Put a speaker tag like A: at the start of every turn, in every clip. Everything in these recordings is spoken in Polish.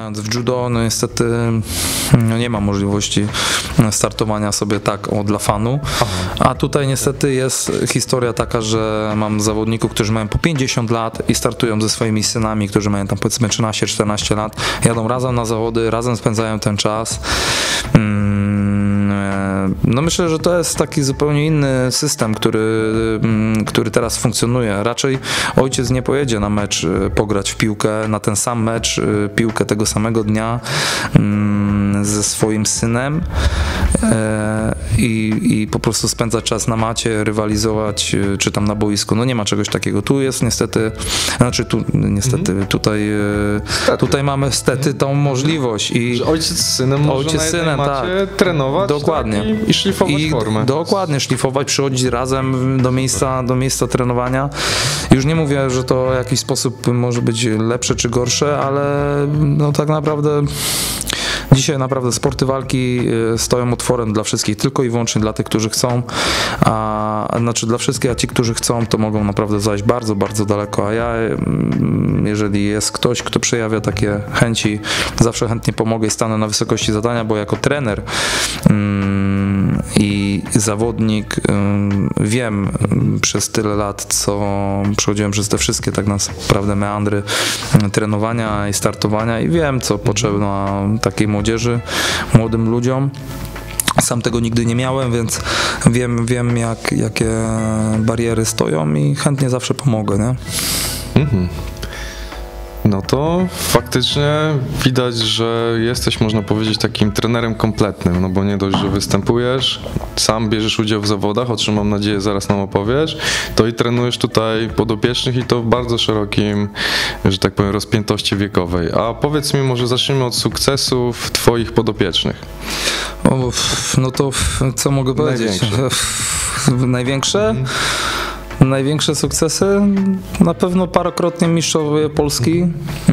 A: grając w judo, no niestety nie ma możliwości startowania sobie tak dla fanu, a tutaj niestety jest historia taka, że mam zawodników, którzy mają po 50 lat i startują ze swoimi synami, którzy mają tam powiedzmy 13-14 lat, jadą razem na zawody, razem spędzają ten czas. No myślę, że to jest taki zupełnie inny system, który teraz funkcjonuje. Raczej ojciec nie pojedzie na mecz pograć w piłkę, na ten sam mecz piłkę tego samego dnia ze swoim synem i po prostu spędzać czas na macie, rywalizować czy tam na boisku. No nie ma czegoś takiego. Tu jest niestety, tutaj mamy stety tą możliwość.
B: Że ojciec z synem może macie trenować
A: dokładnie.
B: Tak, i szlifować formę.
A: Dokładnie, szlifować, przychodzić razem do miejsca trenowania. Już nie mówię, że to w jakiś sposób może być lepsze czy gorsze, ale no tak naprawdę dzisiaj naprawdę sporty walki stoją otworem dla wszystkich, tylko i wyłącznie dla tych, którzy chcą, znaczy dla wszystkich, a ci, którzy chcą, to mogą naprawdę zajść bardzo, bardzo daleko, a ja, jeżeli jest ktoś, kto przejawia takie chęci, zawsze chętnie pomogę i stanę na wysokości zadania, bo jako trener i zawodnik wiem przez tyle lat, co przechodziłem przez te wszystkie tak naprawdę meandry trenowania i startowania i wiem, co potrzebna takiej młodzieży, młodym ludziom. Sam tego nigdy nie miałem, więc wiem jakie bariery stoją i chętnie zawsze pomogę, nie?
B: No to faktycznie widać, że jesteś, można powiedzieć, takim trenerem kompletnym, no bo nie dość, że występujesz, sam bierzesz udział w zawodach, o czym mam nadzieję zaraz nam opowiesz, to i trenujesz tutaj podopiecznych i to w bardzo szerokim, że tak powiem, rozpiętości wiekowej. A powiedz mi, może zacznijmy od sukcesów twoich podopiecznych.
A: No to co mogę powiedzieć? Największe? Największe sukcesy? Na pewno parokrotnie mistrzowie Polski.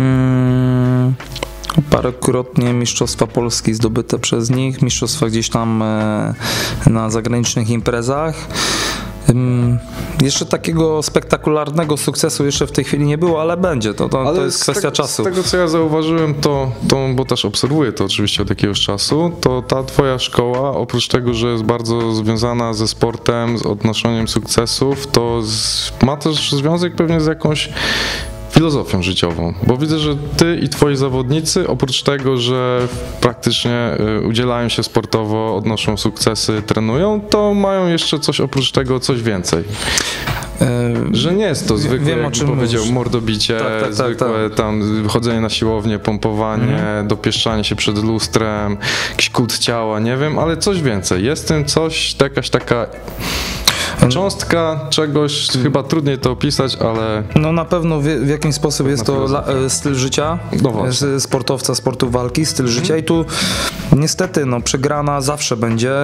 A: Parokrotnie mistrzostwa Polski zdobyte przez nich, mistrzostwa gdzieś tam na zagranicznych imprezach. Jeszcze takiego spektakularnego sukcesu jeszcze w tej chwili nie było, ale będzie. To jest kwestia czasu.
B: Z tego, co ja zauważyłem, bo też obserwuję to oczywiście od jakiegoś czasu, to ta twoja szkoła, oprócz tego, że jest bardzo związana ze sportem, z odnoszeniem sukcesów, to ma też związek pewnie z jakąś filozofią życiową, bo widzę, że ty i twoi zawodnicy, oprócz tego, że praktycznie udzielają się sportowo, odnoszą sukcesy, trenują, to mają jeszcze coś oprócz tego, coś więcej. Że nie jest to zwykłe,
A: wiem,
B: jak powiedział, mordobicie, zwykłe tam chodzenie na siłownię, pompowanie, dopieszczanie się przed lustrem, jakiś kult ciała, nie wiem, ale coś więcej. Jest w tym coś, jakaś taka cząstka czegoś, chyba trudniej to opisać, ale...
A: No na pewno w jakiś sposób jest to styl życia, sportowca, sportu walki, styl życia i tu niestety przegrana zawsze będzie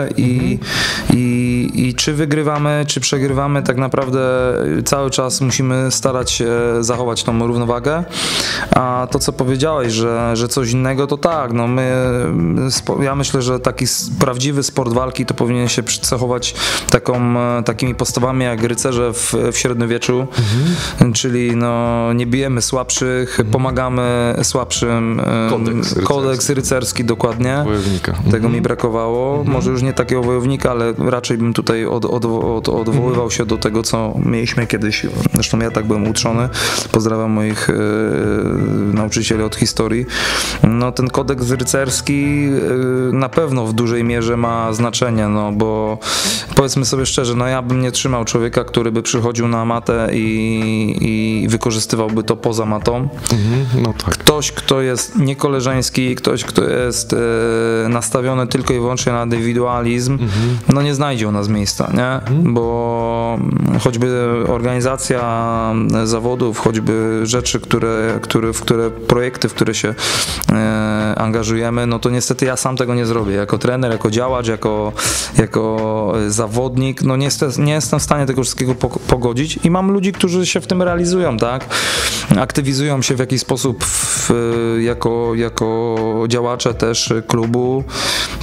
A: i czy wygrywamy, czy przegrywamy, tak naprawdę cały czas musimy starać się zachować tą równowagę, a to co powiedziałeś, że coś innego, to tak, ja myślę, że taki prawdziwy sport walki to powinien się cechować takimi postawami jak rycerze w średniowieczu, czyli nie bijemy słabszych, pomagamy słabszym. Kodeks rycerski, dokładnie.
B: Wojownika.
A: Tego mi brakowało. Może już nie takiego wojownika, ale raczej bym tutaj odwoływał się do tego, co mieliśmy kiedyś. Zresztą ja tak byłem uczony. Pozdrawiam moich nauczycieli od historii. Ten kodeks rycerski na pewno w dużej mierze ma znaczenie, bo powiedzmy sobie szczerze, ja bym nie trzymał człowieka, który by przychodził na matę i wykorzystywałby to poza matą.
B: Tak.
A: Ktoś, kto jest niekoleżeński, ktoś, kto jest nastawiony tylko i wyłącznie na indywidualizm, nie znajdzie u nas miejsca, nie? Bo choćby organizacja zawodów, choćby rzeczy, projekty, w które się angażujemy, to niestety ja sam tego nie zrobię. Jako trener, jako działacz, jako zawodnik, nie jestem w stanie tego wszystkiego pogodzić i mam ludzi, którzy się w tym realizują, tak? Aktywizują się w jakiś sposób jako działacze też klubu,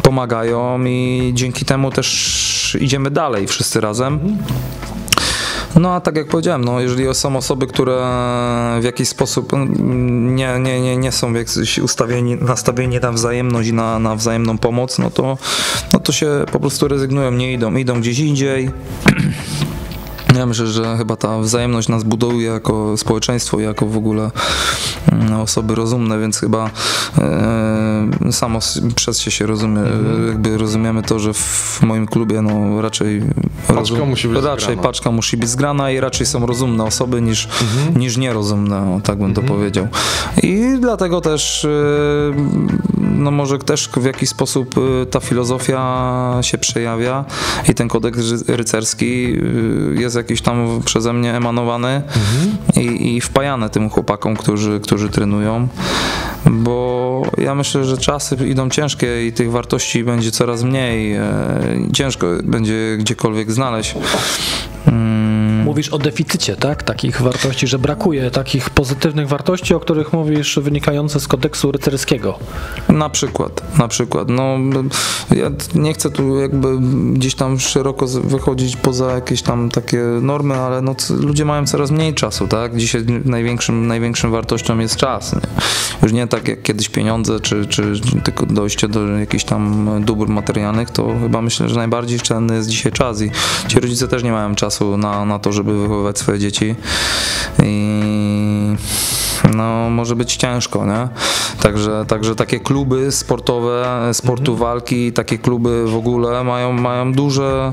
A: pomagają i dzięki temu też idziemy dalej wszyscy razem. No a tak jak powiedziałem, no jeżeli są osoby, które w jakiś sposób nie są nastawieni na wzajemność i na wzajemną pomoc, no to się po prostu rezygnują, nie idą gdzieś indziej. Ja myślę, że chyba ta wzajemność nas buduje jako społeczeństwo, jako w ogóle osoby rozumne, więc chyba samo przez się rozumie, jakby rozumiemy to, że w moim klubie no raczej paczka musi być zgrana i raczej są rozumne osoby niż nierozumne, tak bym to powiedział. I dlatego też no może też w jakiś sposób ta filozofia się przejawia i ten kodeks rycerski jest jakiś tam przeze mnie emanowany i wpajany tym chłopakom, którzy trenują, bo ja myślę, że czasy idą ciężkie i tych wartości będzie coraz mniej, ciężko będzie gdziekolwiek znaleźć.
C: Mówisz o deficycie, tak? Takich wartości, że brakuje takich pozytywnych wartości, o których mówisz, wynikające z kodeksu rycerskiego.
A: Na przykład. No, ja nie chcę tu jakby gdzieś tam szeroko wychodzić poza jakieś tam takie normy, ale no, ludzie mają coraz mniej czasu, tak? Dzisiaj największą wartością jest czas. Nie? Już nie tak jak kiedyś pieniądze, czy tylko dojście do jakichś tam dóbr materialnych, to chyba myślę, że najbardziej cenny jest dzisiaj czas i ci rodzice też nie mają czasu na to, żeby wychowywać swoje dzieci i no może być ciężko, nie? Także takie kluby sportowe, sportu walki, takie kluby w ogóle mają duże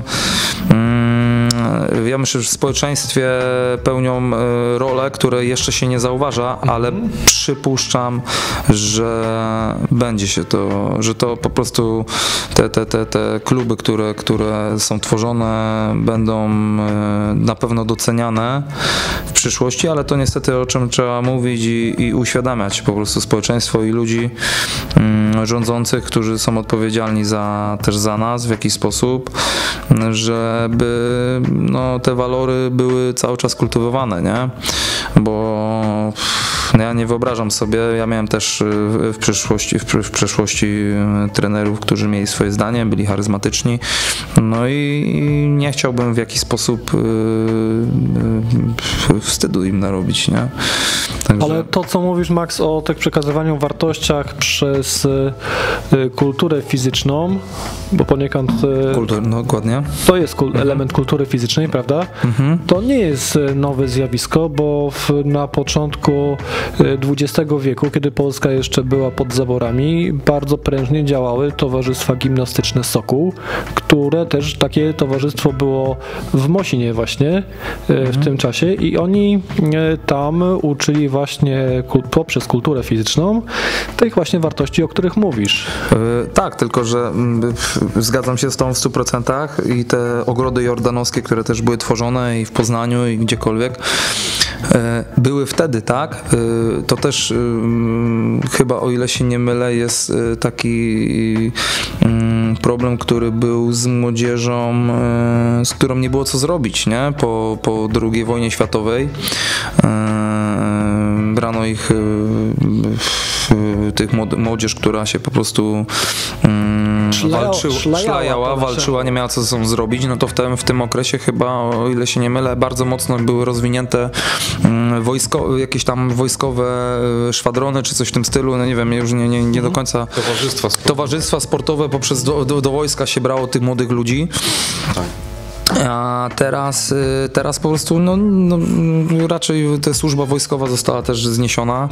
A: ja myślę, że w społeczeństwie pełnią rolę, które jeszcze się nie zauważa, ale przypuszczam, że będzie się to, że to po prostu te kluby, które są tworzone, będą na pewno doceniane w przyszłości, ale to niestety o czym trzeba mówić i uświadamiać po prostu społeczeństwo i ludzi rządzących, którzy są odpowiedzialni też za nas w jakiś sposób, żeby no, te walory były cały czas kultywowane, nie? Bo ja nie wyobrażam sobie, ja miałem też w przeszłości trenerów, którzy mieli swoje zdanie, byli charyzmatyczni, no i nie chciałbym w jakiś sposób wstydu im narobić, nie?
C: Także... Ale to, co mówisz, Max, o tych przekazywaniu wartościach przez kulturę fizyczną, bo poniekąd
A: no, dokładnie.
C: To jest element kultury fizycznej, prawda? To nie jest nowe zjawisko, bo na początku XX wieku, kiedy Polska jeszcze była pod zaborami, bardzo prężnie działały towarzystwa gimnastyczne Sokół, które też takie towarzystwo było w Mosinie właśnie w tym czasie i oni tam uczyli właśnie poprzez kulturę fizyczną tych właśnie wartości, o których mówisz.
A: Tak, tylko że zgadzam się z tą w 100% i te ogrody jordanowskie, które też były tworzone i w Poznaniu i gdziekolwiek, były wtedy, tak? To też chyba, o ile się nie mylę, jest taki problem, który był z młodzieżą, z którą nie było co zrobić, nie? Po II wojnie światowej. Brano ich, tych młodzież, która się po prostu walczyła, nie miała co ze sobą zrobić, no to w tym okresie chyba, o ile się nie mylę, bardzo mocno były rozwinięte jakieś tam wojskowe szwadrony, czy coś w tym stylu, no nie wiem, już nie do końca. Towarzystwa sportowe, poprzez do wojska się brało tych młodych ludzi. Tak. A teraz po prostu no, raczej ta służba wojskowa została też zniesiona,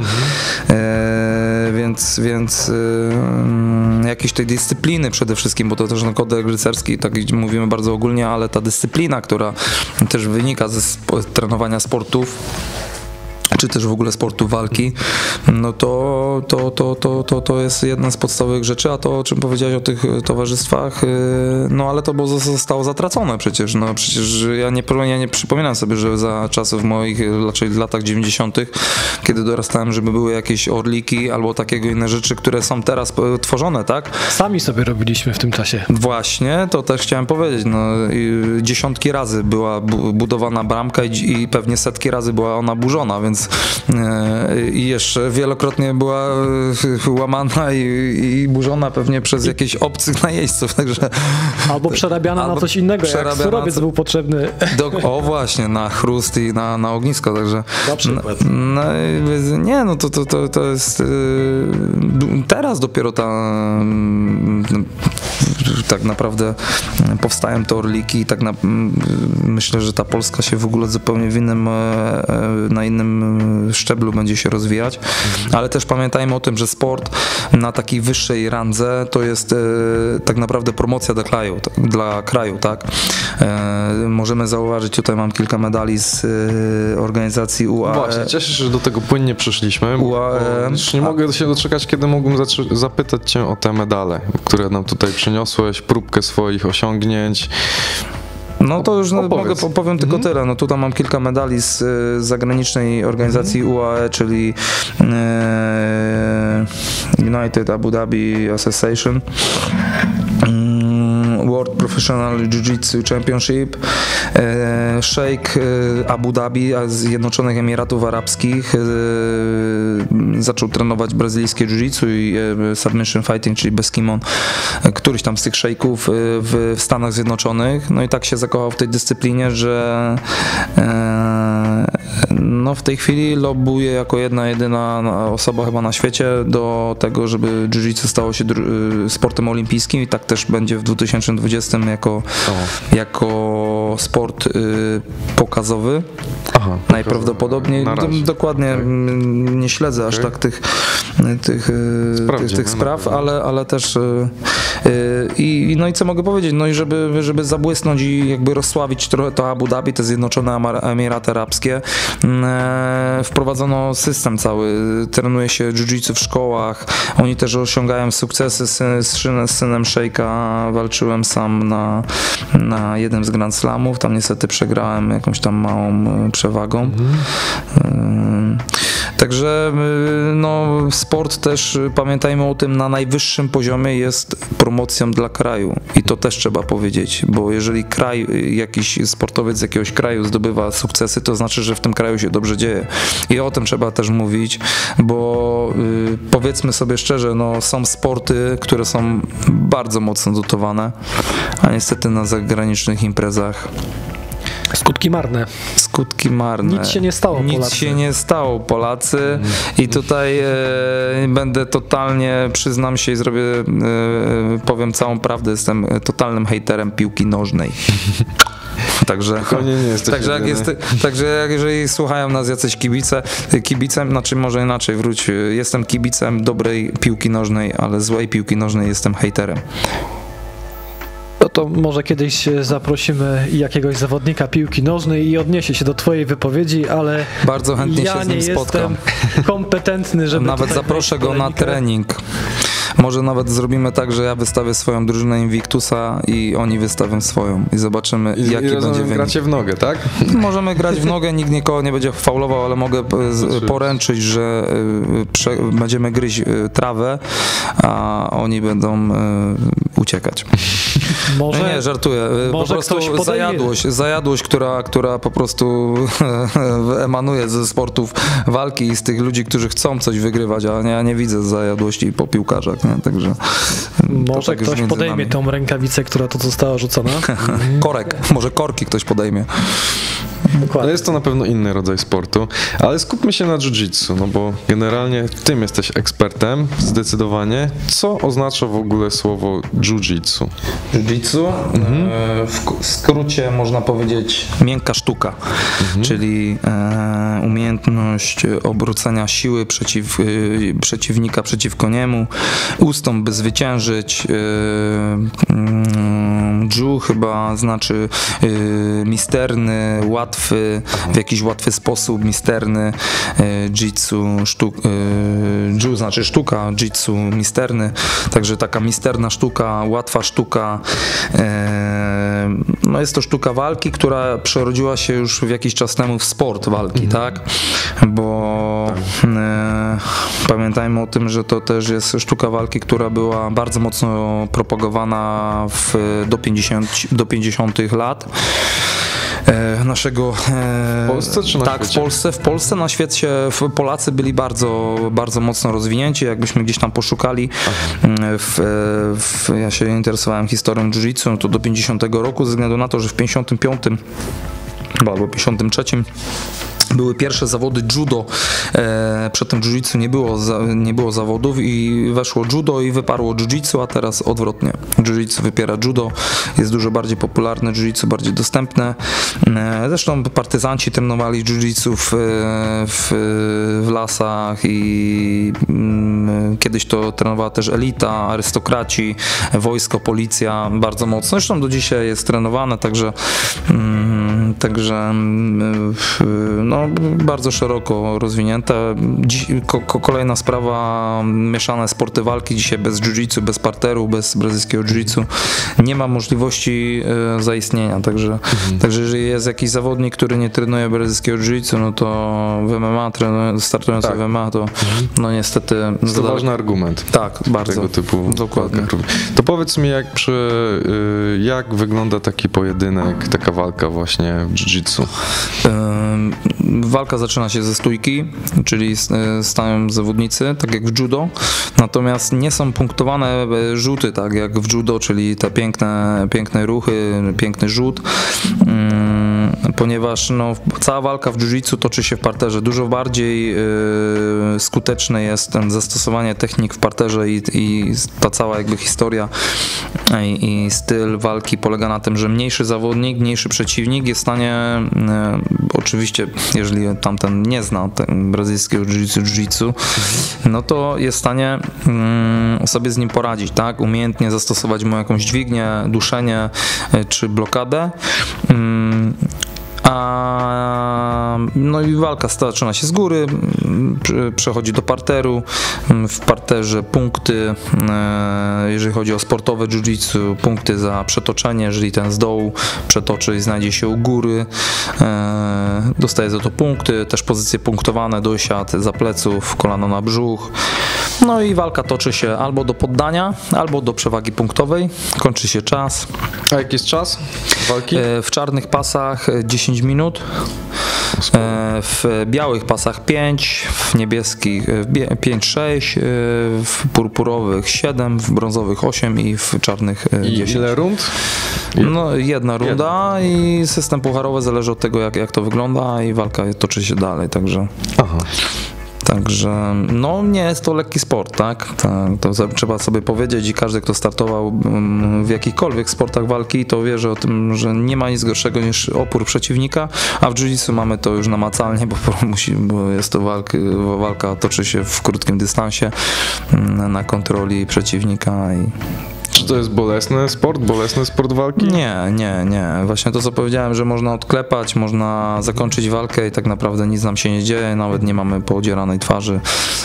A: więc jakiejś tej dyscypliny przede wszystkim, bo to też no, kodeks rycerski, tak mówimy bardzo ogólnie, ale ta dyscyplina, która też wynika ze trenowania sportów, czy też w ogóle sportu walki, no to jest jedna z podstawowych rzeczy, a to, o czym powiedziałeś o tych towarzystwach, no ale to zostało zatracone przecież, no przecież ja nie przypominam sobie, że za czasów moich, raczej w latach 90., kiedy dorastałem, żeby były jakieś orliki albo takiego inne rzeczy, które są teraz tworzone, tak?
C: Sami sobie robiliśmy w tym czasie.
A: Właśnie, to też chciałem powiedzieć, no dziesiątki razy była budowana bramka i pewnie setki razy była ona burzona, więc więc i jeszcze wielokrotnie była łamana i burzona pewnie przez jakichś obcych najeźdźców, także...
C: Albo przerabiana na coś innego, jak surowiec był potrzebny.
A: O właśnie, na chrust i na ognisko, także...
C: Na przykład.
A: Nie, no to jest... Teraz dopiero tak naprawdę powstają te orliki i myślę, że ta Polska się w ogóle zupełnie na innym szczeblu będzie się rozwijać, ale też pamiętajmy o tym, że sport na takiej wyższej randze to jest tak naprawdę promocja dla kraju, tak? Możemy zauważyć, tutaj mam kilka medali z organizacji UAE.
B: Właśnie, cieszę się, że do tego płynnie przyszliśmy, już nie mogę się doczekać, kiedy mógłbym zapytać cię o te medale, które nam tutaj przyniosłeś, próbkę swoich osiągnięć.
A: No to już powiem tylko tyle. No tutaj mam kilka medali z zagranicznej organizacji UAE, czyli United Abu Dhabi Association, World Professional Jiu-Jitsu Championship, Sheikh Abu Dhabi z Zjednoczonych Emiratów Arabskich zaczął trenować brazylijskie jiu-jitsu i submission fighting, czyli bez kimon, któryś tam z tych szejków w Stanach Zjednoczonych. No i tak się zakochał w tej dyscyplinie, że no w tej chwili lobbuje jako jedyna osoba chyba na świecie do tego, żeby jiu-jitsu stało się sportem olimpijskim i tak też będzie w 2020 jako sport pokazowy.
B: Aha,
A: najprawdopodobniej. Dokładnie nie śledzę aż tak tych spraw, ale też no i co mogę powiedzieć, no i żeby zabłysnąć i jakby rozsławić trochę to Abu Dhabi, te Zjednoczone Emiraty Arabskie, wprowadzono system cały, trenuje się jiu-jitsu w szkołach, oni też osiągają sukcesy z synem szejka, walczyłem sam na jednym z Grand Slamów, tam niestety przegrałem jakąś tam małą przewagą. Także no, sport też, pamiętajmy o tym, na najwyższym poziomie jest promocją dla kraju i to też trzeba powiedzieć, bo jeżeli jakiś sportowiec z jakiegoś kraju zdobywa sukcesy, to znaczy, że w tym kraju się dobrze dzieje i o tym trzeba też mówić, bo powiedzmy sobie szczerze, no, są sporty, które są bardzo mocno dotowane, a niestety na zagranicznych imprezach
C: skutki marne.
A: Nic się nie stało, Polacy. Nic się nie stało, Polacy. I tutaj będę totalnie, przyznam się i powiem całą prawdę, jestem totalnym hejterem piłki nożnej. Także jeżeli słuchają nas jacyś kibicem, znaczy może inaczej, jestem kibicem dobrej piłki nożnej, ale złej piłki nożnej jestem hejterem.
C: No to może kiedyś zaprosimy jakiegoś zawodnika piłki nożnej i odniesie się do twojej wypowiedzi, ale
A: bardzo chętnie się z nim spotkam.
C: Jestem kompetentny, żeby
A: nawet zaproszę go na trening. Może nawet zrobimy tak, że ja wystawię swoją drużynę Invictusa i oni wystawią swoją i zobaczymy, jaki będzie wynik.
B: Gracie w nogę, tak?
A: Możemy grać w nogę, nikt nikogo nie będzie faulował, ale mogę poręczyć, że będziemy gryźć trawę, a oni będą uciekać.
C: Może,
A: nie, żartuję. Po prostu zajadłość, która po prostu emanuje ze sportów walki i z tych ludzi, którzy chcą coś wygrywać, a ja nie widzę zajadłości po piłkarzach. Nie? Także
C: może tak ktoś podejmie tą rękawicę, która to została rzucona.
A: Może korki ktoś podejmie.
B: Ale jest to na pewno inny rodzaj sportu, ale skupmy się na jiu-jitsu, no bo generalnie w tym jesteś ekspertem, zdecydowanie. Co oznacza w ogóle słowo jiu-jitsu?
A: Jiu-jitsu? W skrócie można powiedzieć miękka sztuka, czyli umiejętność obrócenia siły przeciwnika przeciwko niemu, ustąp by zwyciężyć, jiu chyba znaczy misterny, łatwy, w jakiś łatwy sposób, misterny, jiu znaczy sztuka, jitsu misterny, także taka misterna sztuka, łatwa sztuka, no jest to sztuka walki, która przerodziła się już w jakiś czas temu w sport walki, tak? Bo pamiętajmy o tym, że to też jest sztuka walki, która była bardzo mocno propagowana do 50 lat. naszego...
B: W Polsce czy na
A: tak,
B: świecie?
A: W Polsce, na świecie Polacy byli bardzo, bardzo mocno rozwinięci, jakbyśmy gdzieś tam poszukali. Ja się interesowałem historią jiu-jitsu, to do 50 roku, ze względu na to, że w 55 albo 53 były pierwsze zawody judo. Przedtem jiu-jitsu nie było zawodów i weszło judo i wyparło jiu-jitsu, a teraz odwrotnie. Jiu-jitsu wypiera judo, jest dużo bardziej popularne, jiu-jitsu bardziej dostępne. Zresztą partyzanci trenowali jiu-jitsu w lasach i kiedyś to trenowała też elita, arystokraci, wojsko, policja bardzo mocno. Zresztą do dzisiaj jest trenowane, także no, bardzo szeroko rozwinięte. Kolejna sprawa, mieszane sporty walki. Dzisiaj bez jiu-jitsu, bez parteru, bez brazylijskiego jiu-jitsu nie ma możliwości zaistnienia. Także jeżeli jest jakiś zawodnik, który nie trenuje brazylijskiego jiu-jitsu, no to w MMA, startując w MMA, to no niestety...
B: To ważny argument.
A: Tak, bardzo.
B: Tego typu
A: dokładnie.
B: To powiedz mi, jak wygląda taki pojedynek, taka walka właśnie w jiu-jitsu?
A: Walka zaczyna się ze stójki, czyli stają zawodnicy, tak jak w judo, natomiast nie są punktowane rzuty, tak jak w judo, czyli te piękne ruchy, piękny rzut, ponieważ no, cała walka w jiu-jitsu toczy się w parterze. Dużo bardziej skuteczne jest zastosowanie technik w parterze i ta cała jakby historia i styl walki polega na tym, że mniejszy zawodnik, mniejszy przeciwnik jest w stanie, oczywiście jeżeli tamten nie zna brazylijskiego jiu-jitsu, no to jest w stanie sobie z nim poradzić, tak? Umiejętnie zastosować mu jakąś dźwignię, duszenie czy blokadę. No i walka zaczyna się z góry, przechodzi do parteru, w parterze punkty, jeżeli chodzi o sportowe jiu-jitsu, punkty za przetoczenie, jeżeli ten z dołu przetoczy i znajdzie się u góry, dostaje za to punkty, też pozycje punktowane, dosiad za pleców, kolano na brzuch. No i walka toczy się albo do poddania, albo do przewagi punktowej, kończy się czas.
B: A jaki jest czas walki?
A: W czarnych pasach 10 minut, w białych pasach 5, w niebieskich 5-6, w purpurowych 7, w brązowych 8 i w czarnych 10.
B: I ile rund?
A: No, jedna runda i system pucharowy zależy od tego, jak to wygląda i walka toczy się dalej, także...
B: Aha.
A: Także no nie jest to lekki sport, tak? To trzeba sobie powiedzieć i każdy, kto startował w jakichkolwiek sportach walki, to wie, że o tym, że nie ma nic gorszego niż opór przeciwnika, a w jiu-jitsu mamy to już namacalnie, bo jest to walka toczy się w krótkim dystansie na kontroli przeciwnika i...
B: Czy to jest bolesny sport walki?
A: Nie. Właśnie to, co powiedziałem, że można odklepać, można zakończyć walkę i tak naprawdę nic nam się nie dzieje, nawet nie mamy podzieranej twarzy.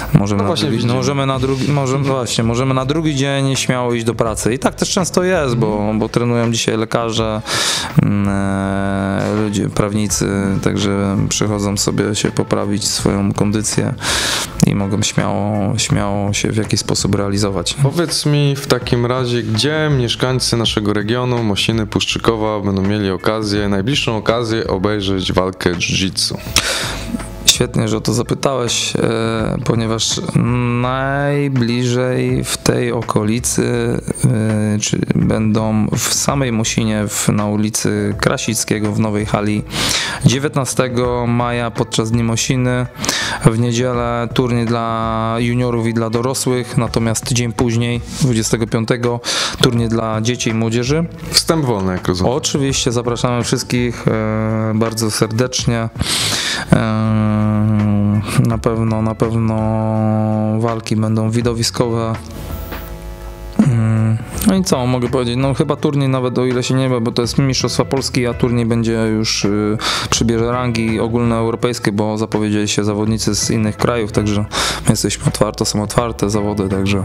A: Możemy na drugi dzień śmiało iść do pracy. I tak też często jest, bo trenują dzisiaj lekarze, ludzie, prawnicy, także przychodzą sobie się poprawić swoją kondycję i mogą śmiało się w jakiś sposób realizować.
B: Powiedz mi w takim razie, gdzie mieszkańcy naszego regionu, Mosiny, Puszczykowa będą mieli najbliższą okazję obejrzeć walkę jiu-jitsu?
A: Świetnie, że o to zapytałeś, ponieważ najbliżej w tej okolicy będą w samej Mosinie, na ulicy Krasickiego w Nowej Hali 19 maja podczas Dni Mosiny, w niedzielę turniej dla juniorów i dla dorosłych, natomiast tydzień później, 25 turniej dla dzieci i młodzieży.
B: Wstęp wolny, jak rozumiem.
A: Oczywiście, zapraszamy wszystkich bardzo serdecznie. Na pewno walki będą widowiskowe. No i co mogę powiedzieć? No chyba turniej nawet, o ile się nie wiem, bo to jest Mistrzostwa Polski, a turniej będzie już przybierze rangi ogólnoeuropejskie, bo zapowiedzieli się zawodnicy z innych krajów, także jesteśmy są otwarte zawody, także.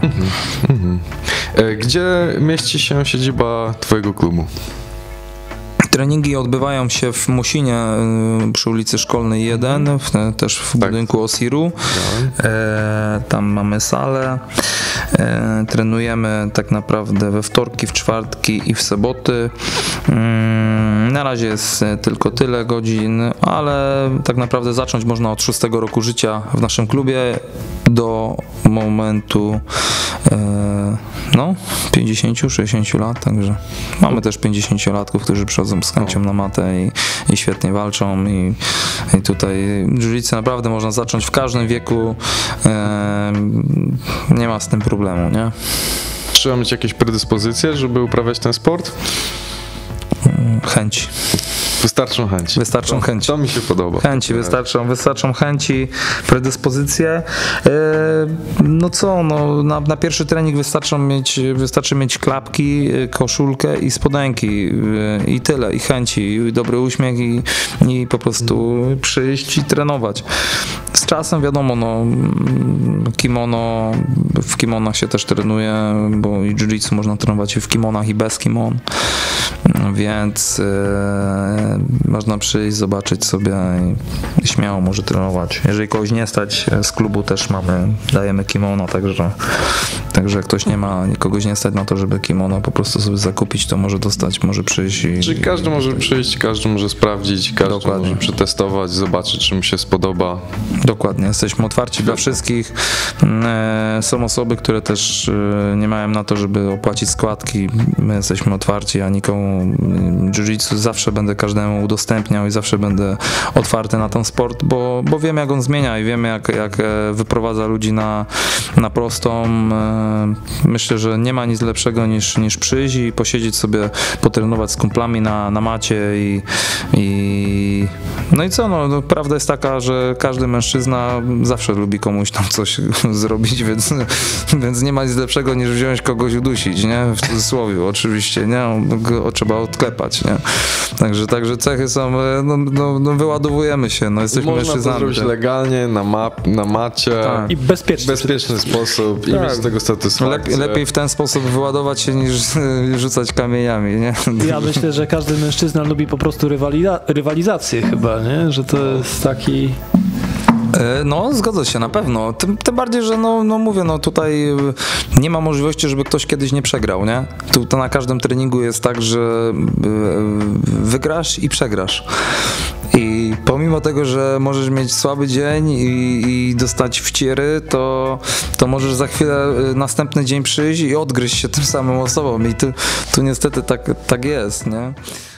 B: Gdzie mieści się siedziba twojego klubu?
A: Treningi odbywają się w Mosinie przy ulicy Szkolnej 1, też w budynku Osiru. Tam mamy salę. Trenujemy tak naprawdę we wtorki, w czwartki i w soboty. Na razie jest tylko tyle godzin, ale tak naprawdę zacząć można od 6 roku życia w naszym klubie do momentu 50-60 lat, także mamy też 50-latków, którzy przychodzą z chęcią na matę i świetnie walczą i tutaj jiu-jitsu naprawdę można zacząć w każdym wieku, nie ma z tym problemu, nie?
B: Trzeba mieć jakieś predyspozycje, żeby uprawiać ten sport?
A: Chęci.
B: Wystarczą chęci.
A: Wystarczą chęci.
B: To mi się podoba.
A: Chęci, wystarczą chęci, predyspozycje. Na pierwszy trening wystarczy mieć klapki, koszulkę i spodenki i tyle, i chęci, i dobry uśmiech i po prostu przyjść i trenować. Z czasem wiadomo, kimono, w kimonach się też trenuje, bo i jiu-jitsu można trenować i w kimonach, i bez kimon, więc można przyjść, zobaczyć sobie i śmiało może trenować. Jeżeli kogoś nie stać z klubu, też dajemy kimono, także jak ktoś kogoś nie stać na to, żeby kimono po prostu sobie zakupić, to może dostać, może przyjść.
B: Czyli każdy może przyjść, każdy może sprawdzić, każdy
A: Dokładnie.
B: może przetestować, zobaczyć, czy mu się spodoba.
A: Dokładnie, jesteśmy otwarci dla wszystkich. Są osoby, które też nie mają na to, żeby opłacić składki. My jesteśmy otwarci, a nikomu jiu-jitsu zawsze będę każdemu udostępniał i zawsze będę otwarty na ten sport, bo wiem, jak on zmienia i wiem, jak wyprowadza ludzi na prostą. Myślę, że nie ma nic lepszego niż przyjść i posiedzieć sobie, potrenować z kumplami na macie no i co, prawda jest taka, że każdy mężczyzna zawsze lubi komuś tam coś zrobić, więc nie ma nic lepszego niż wziąć kogoś udusić, nie? W cudzysłowie oczywiście, nie? Trzeba odklepać, nie? Także cechy są, wyładowujemy się, jesteśmy mężczyznami.
B: Można to zrobić legalnie, na macie.
C: Tak. I
B: bezpieczny sposób i mieć z tego satysfakcję.
A: Lepiej w ten sposób wyładować się niż rzucać kamieniami, nie?
C: Ja myślę, że każdy mężczyzna lubi po prostu rywalizację chyba, nie? Że to jest taki...
A: Zgadza się, na pewno. Tym bardziej, że mówię, tutaj nie ma możliwości, żeby ktoś kiedyś nie przegrał, nie? To na każdym treningu jest tak, że wygrasz i przegrasz. I pomimo tego, że możesz mieć słaby dzień i dostać wciery, to możesz za chwilę następny dzień przyjść i odgryźć się tym samym osobom. I tu niestety tak jest, nie?